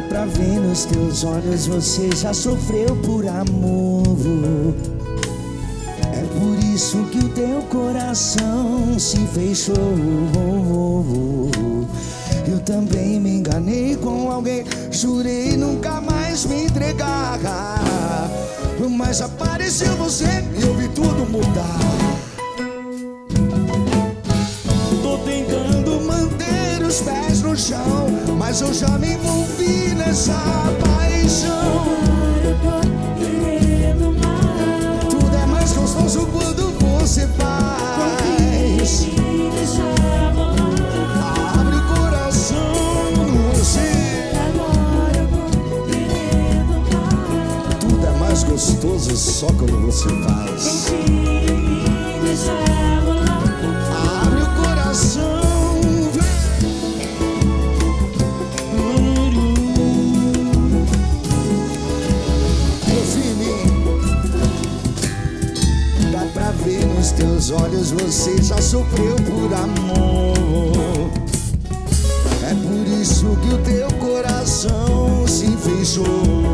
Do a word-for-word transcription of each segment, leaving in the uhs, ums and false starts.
pra ver nos teus olhos, você já sofreu por amor. É por isso que o teu coração se fechou. Eu também me enganei com alguém, jurei nunca mais me entregar, mas apareceu você e eu vi tudo mudar. Tô tentando manter os pés no chão, mas eu já me envolvi nessa paixão. Eu tô querendo mais. Tudo é mais gostoso quando você faz. Me deixa rolar. Abre o coração, você. Agora eu tô querendo mais. Tudo é mais gostoso só quando você faz. Confia em mim, deixa rolar. Abre o coração, confia em mim. Dá pra ver nos teus olhos, você já sofreu por amor. É por isso que o teu coração se fechou.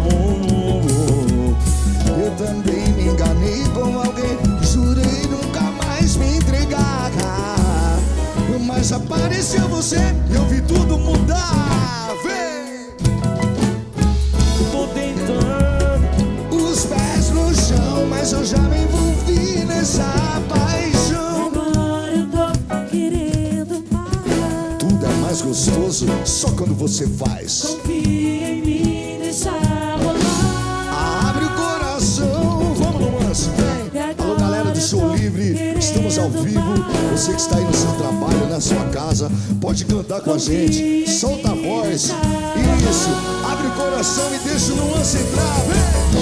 Eu também me enganei com alguém, jurei nunca mais me entregar, mas apareceu você e eu vi tudo mudar. Vem! Tô tentando os pés no chão, mas eu já me envolvi nessa paixão. Agora eu tô querendo mais. Tudo é mais gostoso só quando você faz. Confia em mim, deixa rolar. Abre o coração, vamos no lance, vem. Alô galera do Show Livre, estamos ao vivo. Você que está aí no seu trabalho, na sua casa, pode cantar com a gente. Solta a voz, isso. Abre o coração e deixa o nuance entrar, vem.